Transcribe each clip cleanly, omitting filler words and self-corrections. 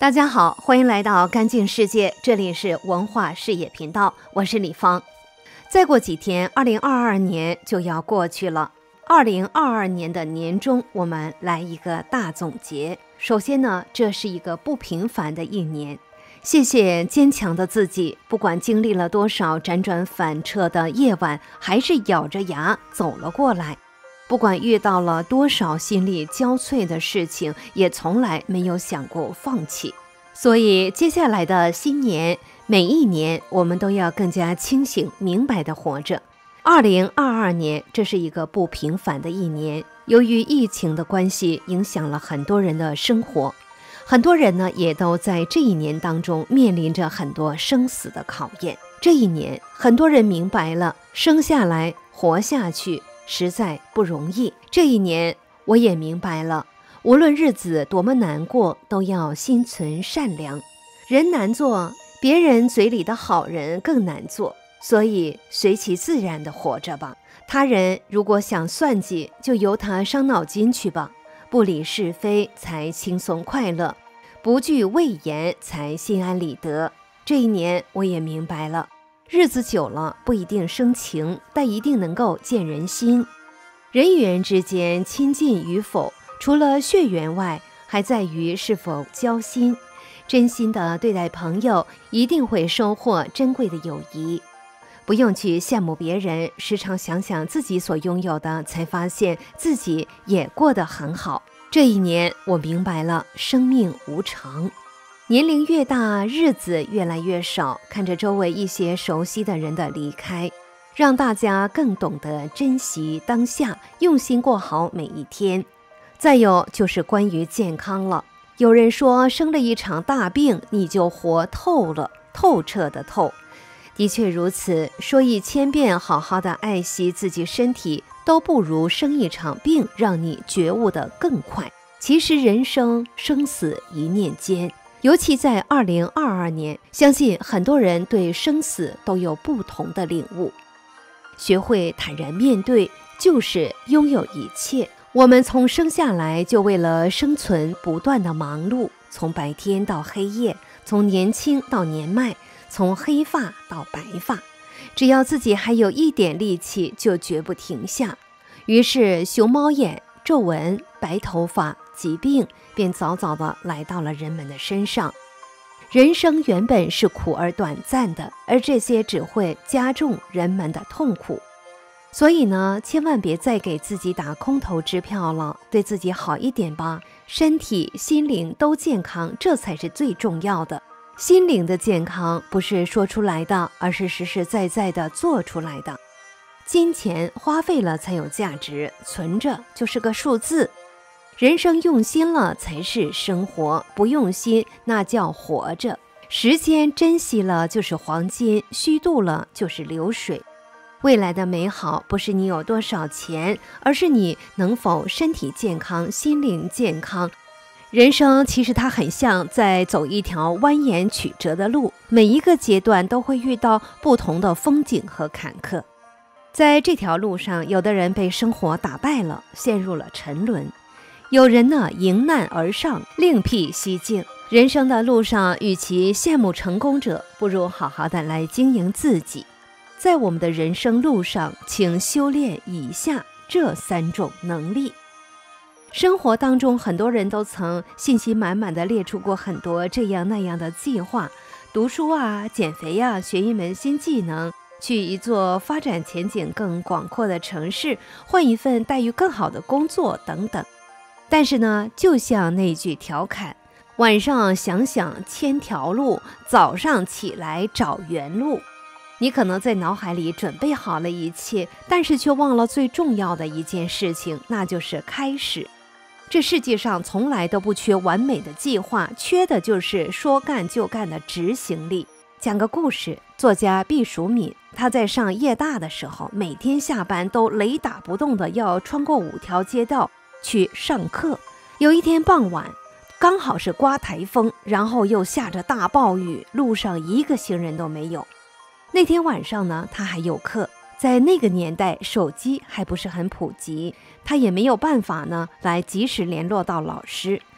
大家好，欢迎来到干净世界，这里是文化视野频道，我是李芳。再过几天，2022年就要过去了。2022年的年终，我们来一个大总结。首先呢，这是一个不平凡的一年。谢谢坚强的自己，不管经历了多少辗转反侧的夜晚，还是咬着牙走了过来。不管遇到了多少心力交瘁的事情，也从来没有想过放弃。所以接下来的新年，每一年我们都要更加清醒明白地活着。2022年，这是一个不平凡的一年，由于疫情的关系，影响了很多人的生活。很多人呢，也都在这一年当中面临着很多生死的考验。这一年，很多人明白了，生下来活下去实在不容易。这一年，我也明白了，无论日子多么难过，都要心存善良。人难做，别人嘴里的好人更难做，所以随其自然地活着吧。他人如果想算计，就由他伤脑筋去吧。不理是非才轻松快乐，不惧畏严才心安理得。这一年我也明白了，日子久了不一定生情，但一定能够见人心。人与人之间亲近与否，除了血缘外，还在于是否交心。真心的对待朋友，一定会收获珍贵的友谊。不用去羡慕别人，时常想想自己所拥有的，才发现自己也过得很好。这一年，我明白了生命无常。年龄越大，日子越来越少，看着周围一些熟悉的人的离开，让大家更懂得珍惜当下，用心过好每一天。再有就是关于健康了。有人说，生了一场大病，你就活透了，透彻的透。的确如此，说1000遍好好的爱惜自己身体，都不如生一场病让你觉悟得更快。其实人生生死一念间，尤其在2022年，相信很多人对生死都有不同的领悟。学会坦然面对，就是拥有一切。我们从生下来就为了生存不断的忙碌，从白天到黑夜，从年轻到年迈，从黑发到白发，只要自己还有一点力气，就绝不停下。于是熊猫眼、皱纹、白头发、疾病便早早地来到了人们的身上。人生原本是苦而短暂的，而这些只会加重人们的痛苦。所以呢，千万别再给自己打空头支票了，对自己好一点吧，身体、心灵都健康，这才是最重要的。心灵的健康不是说出来的，而是实实在在的做出来的。金钱花费了才有价值，存着就是个数字。人生用心了才是生活，不用心那叫活着。时间珍惜了就是黄金，虚度了就是流水。未来的美好不是你有多少钱，而是你能否身体健康、心灵健康。人生其实它很像在走一条蜿蜒曲折的路，每一个阶段都会遇到不同的风景和坎坷。在这条路上，有的人被生活打败了，陷入了沉沦；有人呢迎难而上，另辟蹊径。人生的路上，与其羡慕成功者，不如好好的来经营自己。在我们的人生路上，请修炼以下这3种能力。生活当中，很多人都曾信心满满的列出过很多这样那样的计划，读书啊，减肥啊，学一门新技能，去一座发展前景更广阔的城市，换一份待遇更好的工作等等。但是呢，就像那句调侃，晚上想想千条路，早上起来找原路。你可能在脑海里准备好了一切，但是却忘了最重要的一件事情，那就是开始。这世界上从来都不缺完美的计划，缺的就是说干就干的执行力。讲个故事，作家毕淑敏，他在上夜大的时候，每天下班都雷打不动的要穿过5条街道去上课。有一天傍晚，刚好是刮台风，然后又下着大暴雨，路上一个行人都没有。那天晚上呢，他还有课。在那个年代，手机还不是很普及，他也没有办法呢来及时联络到老师。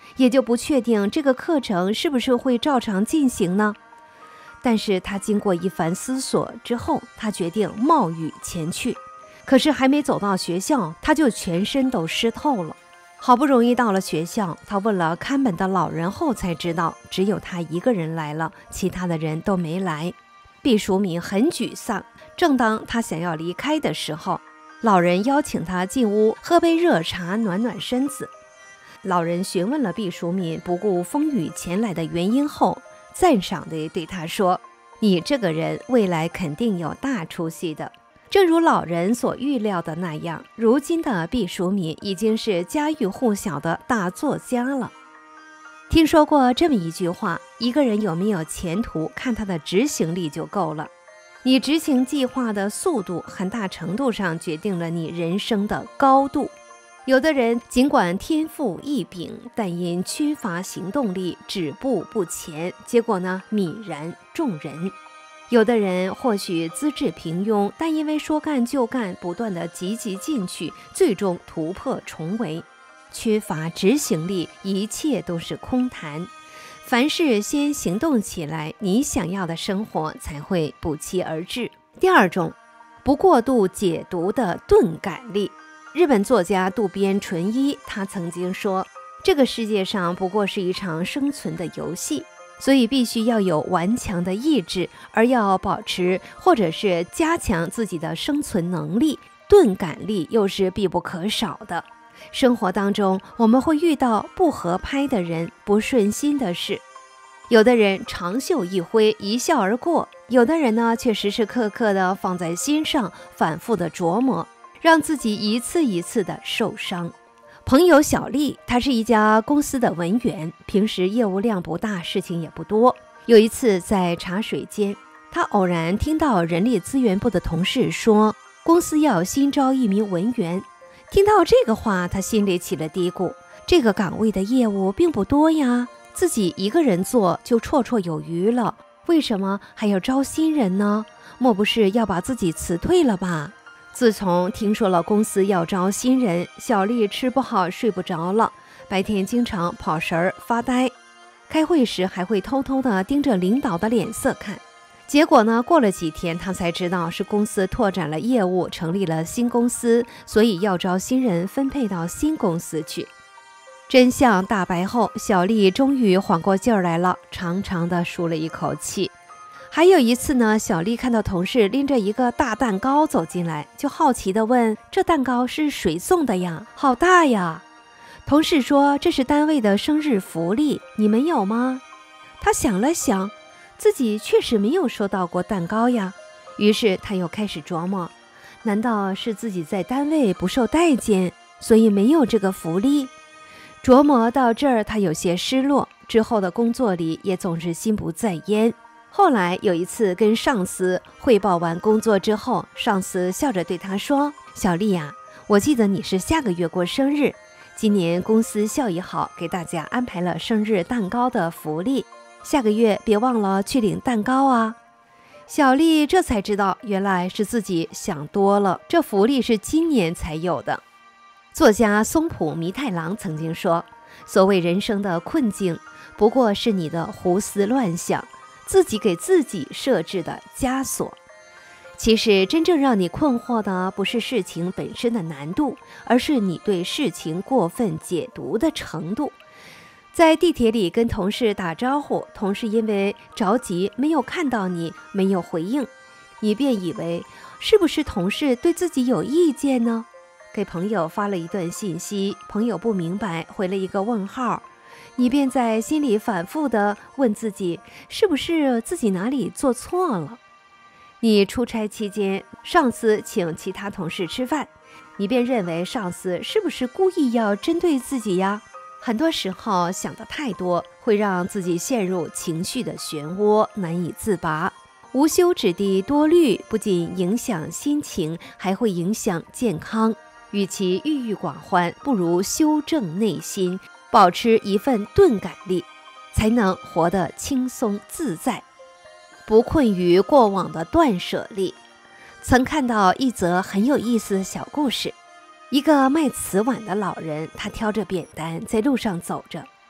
也就不确定这个课程是不是会照常进行呢。但是他经过一番思索之后，他决定冒雨前去。可是还没走到学校，他就全身都湿透了。好不容易到了学校，他问了看门的老人后才知道，只有他一个人来了，其他的人都没来。毕淑敏很沮丧，正当他想要离开的时候，老人邀请他进屋喝杯热茶暖暖身子。老人询问了毕淑敏不顾风雨前来的原因后，赞赏地对他说：“你这个人未来肯定有大出息的。”正如老人所预料的那样，如今的毕淑敏已经是家喻户晓的大作家了。听说过这么一句话，一个人有没有前途，看他的执行力就够了。你执行计划的速度，很大程度上决定了你人生的高度。有的人尽管天赋异禀，但因缺乏行动力，止步不前，结果呢，泯然众人。有的人或许资质平庸，但因为说干就干，不断的积极进取，最终突破重围。缺乏执行力，一切都是空谈。凡事先行动起来，你想要的生活才会不期而至。第二种，不过度解读的钝感力。日本作家渡边淳一他曾经说，这个世界上不过是一场生存的游戏，所以必须要有顽强的意志，而要保持或者是加强自己的生存能力，钝感力又是必不可少的。生活当中我们会遇到不合拍的人，不顺心的事，有的人长袖一挥，一笑而过，有的人呢却时时刻刻的放在心上，反复的琢磨，让自己一次一次的受伤。朋友小丽，她是一家公司的文员，平时业务量不大，事情也不多。有一次在茶水间，她偶然听到人力资源部的同事说，公司要新招一名文员。听到这个话，她心里起了嘀咕，这个岗位的业务并不多呀，自己一个人做就绰绰有余了，为什么还要招新人呢？莫不是要把自己辞退了吧？自从听说了公司要招新人，小丽吃不好睡不着了，白天经常跑神儿发呆，开会时还会偷偷地盯着领导的脸色看。结果呢，过了几天她才知道是公司拓展了业务，成立了新公司，所以要招新人分配到新公司去。真相大白后，小丽终于缓过劲儿来了，长长的舒了一口气。还有一次呢，小丽看到同事拎着一个大蛋糕走进来，就好奇地问，这蛋糕是谁送的呀？好大呀！同事说，这是单位的生日福利，你们有吗？她想了想，自己确实没有收到过蛋糕呀。于是她又开始琢磨，难道是自己在单位不受待见，所以没有这个福利？琢磨到这儿，她有些失落，之后的工作里也总是心不在焉。后来有一次跟上司汇报完工作之后，上司笑着对她说，小丽呀，我记得你是下个月过生日，今年公司效益好，给大家安排了生日蛋糕的福利，下个月别忘了去领蛋糕啊。小丽这才知道，原来是自己想多了，这福利是今年才有的。作家松浦弥太郎曾经说，所谓人生的困境，不过是你的胡思乱想，自己给自己设置的枷锁。其实真正让你困惑的不是事情本身的难度，而是你对事情过分解读的程度。在地铁里跟同事打招呼，同事因为着急没有看到你，没有回应，你便以为是不是同事对自己有意见呢？给朋友发了一段信息，朋友不明白，回了一个问号，你便在心里反复地问自己，是不是自己哪里做错了？你出差期间，上司请其他同事吃饭，你便认为上司是不是故意要针对自己呀？很多时候想得太多，会让自己陷入情绪的漩涡，难以自拔。无休止地多虑，不仅影响心情，还会影响健康。与其郁郁寡欢，不如修正内心，保持一份钝感力，才能活得轻松自在，不困于过往的断舍离。曾看到一则很有意思的小故事，一个卖瓷碗的老人，他挑着扁担在路上走着，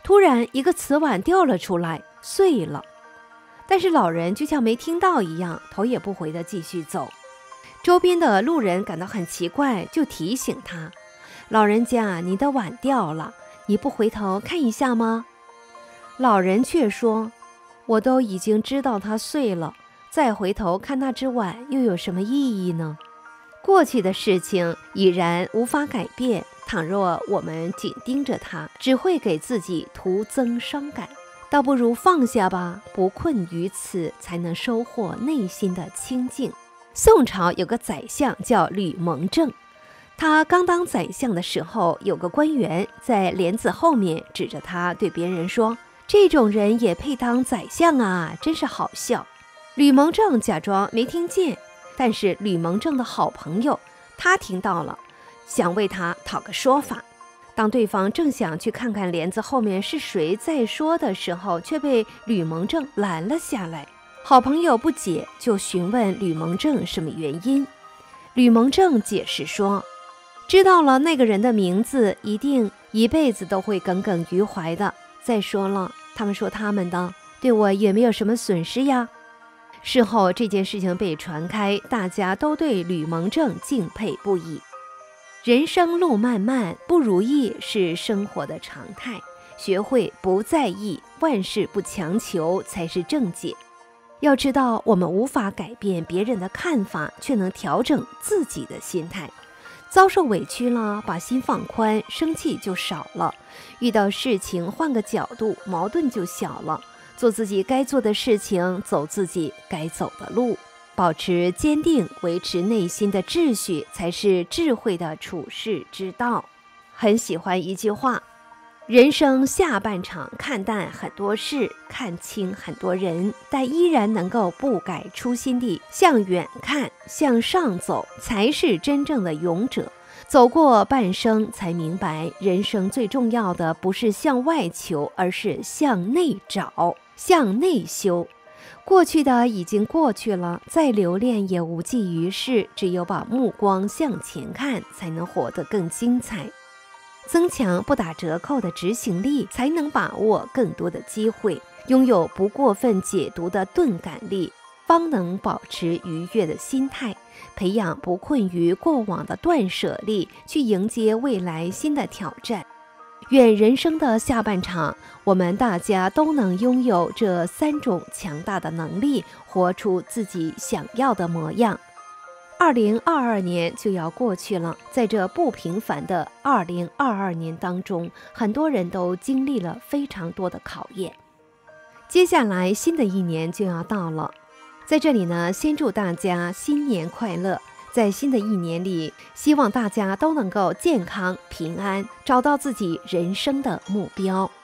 突然一个瓷碗掉了出来，碎了。但是老人就像没听到一样，头也不回地继续走。周边的路人感到很奇怪，就提醒他：老人家，你的碗掉了，你不回头看一下吗？老人却说：我都已经知道它碎了，再回头看那只碗又有什么意义呢？过去的事情已然无法改变，倘若我们紧盯着它，只会给自己徒增伤感，倒不如放下吧，不困于此，才能收获内心的清静。宋朝有个宰相叫吕蒙正，他刚当宰相的时候，有个官员在帘子后面指着他对别人说：这种人也配当宰相啊，真是好笑。吕蒙正假装没听见，但是吕蒙正的好朋友他听到了，想为他讨个说法。当对方正想去看看帘子后面是谁在说的时候，却被吕蒙正拦了下来。好朋友不解，就询问吕蒙正什么原因。吕蒙正解释说，知道了那个人的名字，一定一辈子都会耿耿于怀的。再说了，他们说他们的，对我也没有什么损失呀。事后这件事情被传开，大家都对吕蒙正敬佩不已。人生路漫漫，不如意是生活的常态，学会不在意，万事不强求才是正解。要知道，我们无法改变别人的看法，却能调整自己的心态。遭受委屈了，把心放宽，生气就少了；遇到事情换个角度，矛盾就小了。做自己该做的事情，走自己该走的路，保持坚定，维持内心的秩序，才是智慧的处世之道。很喜欢一句话：人生下半场看淡很多事，看清很多人，但依然能够不改初心地向远看，向上走，才是真正的勇者。走过半生，才明白人生最重要的不是向外求，而是向内找，向内修。过去的已经过去了，再留恋也无济于事，只有把目光向前看，才能活得更精彩。增强不打折扣的执行力，才能把握更多的机会，拥有不过分解读的钝感力，方能保持愉悦的心态，培养不困于过往的断舍离，去迎接未来新的挑战。愿人生的下半场，我们大家都能拥有这3种强大的能力，活出自己想要的模样。2022年就要过去了，在这不平凡的2022年当中，很多人都经历了非常多的考验。接下来新的一年就要到了，在这里呢，先祝大家新年快乐。在新的一年里，希望大家都能够健康平安，找到自己人生的目标。